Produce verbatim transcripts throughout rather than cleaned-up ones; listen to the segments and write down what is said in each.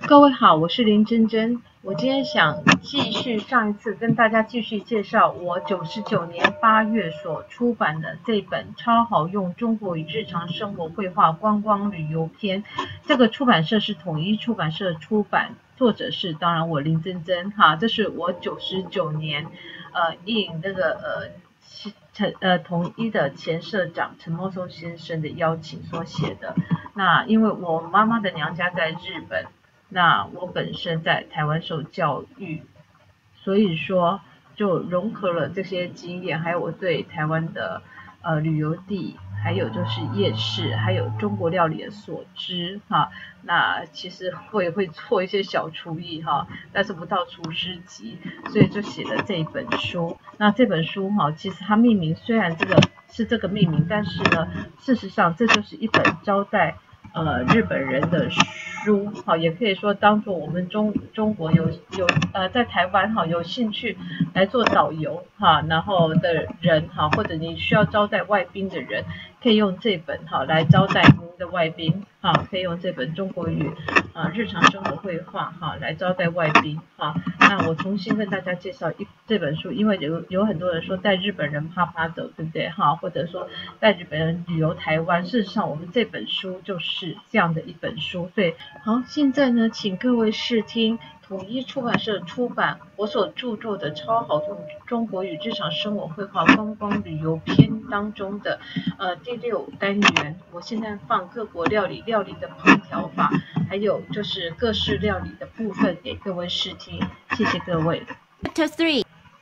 各位好，我是林真真。我今天想继续上一次跟大家继续介绍我九十九年八月所出版的这本超好用中国与日常生活绘画观光旅游篇。这个出版社是统一出版社出版，作者是当然我林真真哈，这是我九十九年呃应那个呃陈呃统一的前社长陈茂松先生的邀请所写的。那因为我妈妈的娘家在日本，那我本身在台湾受教育，所以说就融合了这些经验，还有我对台湾的呃旅游地，还有就是夜市，还有中国料理的所知哈。那其实我也会做一些小厨艺哈，但是不到厨师级，所以就写了这一本书。那这本书哈，其实它命名虽然这个是这个命名，但是呢，事实上这就是一本招待呃日本人的书，好，也可以说当做我们中中国有有呃在台湾哈有兴趣来做导游哈，然后的人哈，或者你需要招待外宾的人，可以用这本哈来招待您的外宾哈，可以用这本中国语啊日常生活绘画哈来招待外宾哈。那我重新跟大家介绍一这本书，因为有有很多人说带日本人啪啪走，对不对哈？或者说带日本人旅游台湾，事实上我们这本书就是这样的一本书。所以好，现在呢，请各位试听统一出版社出版我所著作的超好用中国与日常生活绘画观光旅游篇当中的呃第六单元。我现在放各国料理料理的烹调法，还有就是各式料理的部分给各位试听，谢谢各位。 Chapter three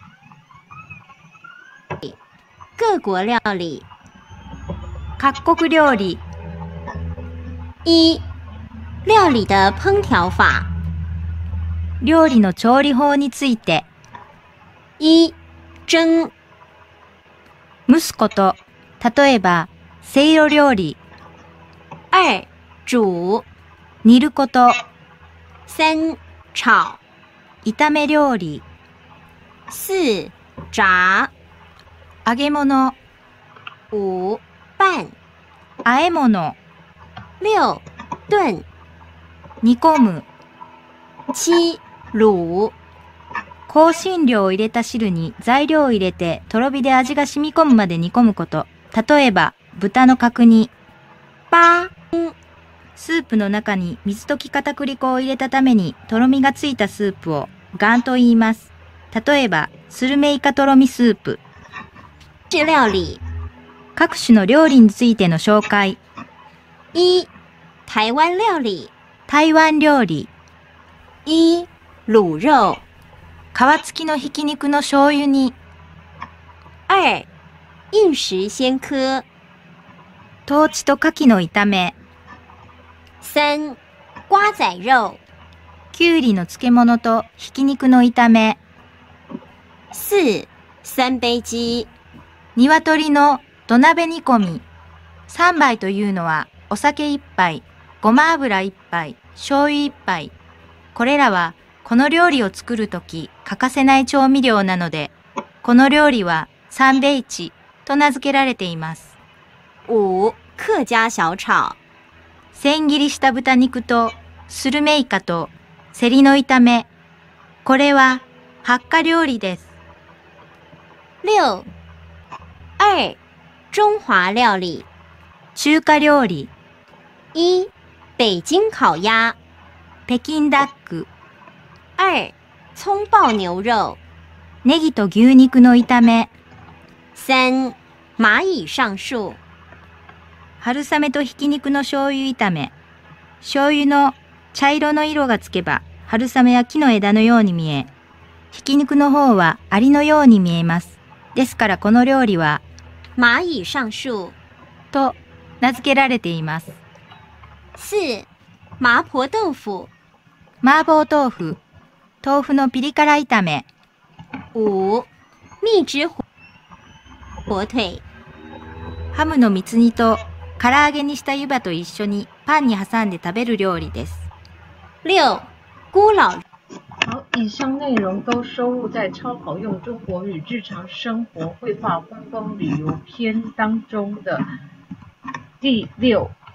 各国料理各国料理一料理的烹調法。 料理の調理法について。 一蒸蒸すこと、例えばせいろ料理。 二煮煮ること。 三炒炒め料理。 四炸揚げ物。 五拌和え物。 六炖煮込む。 七卤香辛料を入れた汁に材料を入れてとろ火で味が染み込むまで煮込むこと。例えば豚の角煮。 八スープの中に水溶き片栗粉を入れたためにとろみがついたスープをガンと言います。例えばスルメイカとろみスープ。 式料理各種の料理についての紹介。 一台湾料理。 台湾料理。 一卤肉。 皮付きのひき肉の醤油煮。 二硬食鲜科。 トーチと牡蠣の炒め。 三瓜仔肉。 きゅうりの漬物とひき肉の炒め。 四三杯鸡。 鶏の土鍋煮込み。三杯というのはお酒一杯、ごま油一杯、醤油一杯。これらはこの料理を作るとき欠かせない調味料なので、この料理は三杯一と名付けられています。 五客家小炒。 千切りした豚肉とスルメイカとセリの炒め。これは発火料理です。 六二中華料理。 中華料理。 一北京烤鸭。 北京ダック。 二葱爆牛肉。 ネギと牛肉の炒め。 三蚂蚁上樹。 春雨とひき肉の醤油炒め。醤油の茶色の色がつけば春雨は木の枝のように見え、ひき肉の方はアリのように見えます。ですからこの料理は蚂蚁上樹と名付けられています。 四麻婆豆腐。 麻婆豆腐。豆腐のピリ辛炒め。 五蜜汁火腿。 ハムの蜜煮と唐揚げにした湯葉と一緒にパンに挟んで食べる料理です。 六咕老。 好，以上内容都收录在超好用中国语日常生活绘画观光旅游篇当中的第六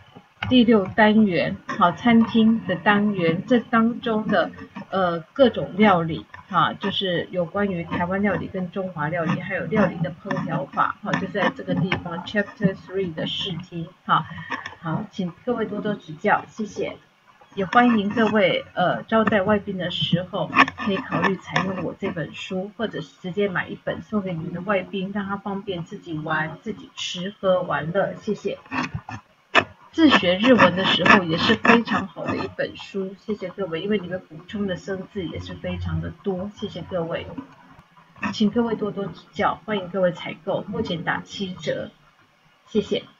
第六单元，好，餐厅的单元，这当中的呃各种料理，哈，就是有关于台湾料理跟中华料理，还有料理的烹调法，好，就在这个地方 Chapter Three 的试听，哈，好，请各位多多指教，谢谢。也欢迎各位呃招待外宾的时候，可以考虑采用我这本书，或者是直接买一本送给你们的外宾，让他方便自己玩、自己吃喝玩乐。谢谢。自学日文的时候也是非常好的一本书，谢谢各位，因为你们补充的生字也是非常的多，谢谢各位，请各位多多指教，欢迎各位采购，目前打七折，谢谢。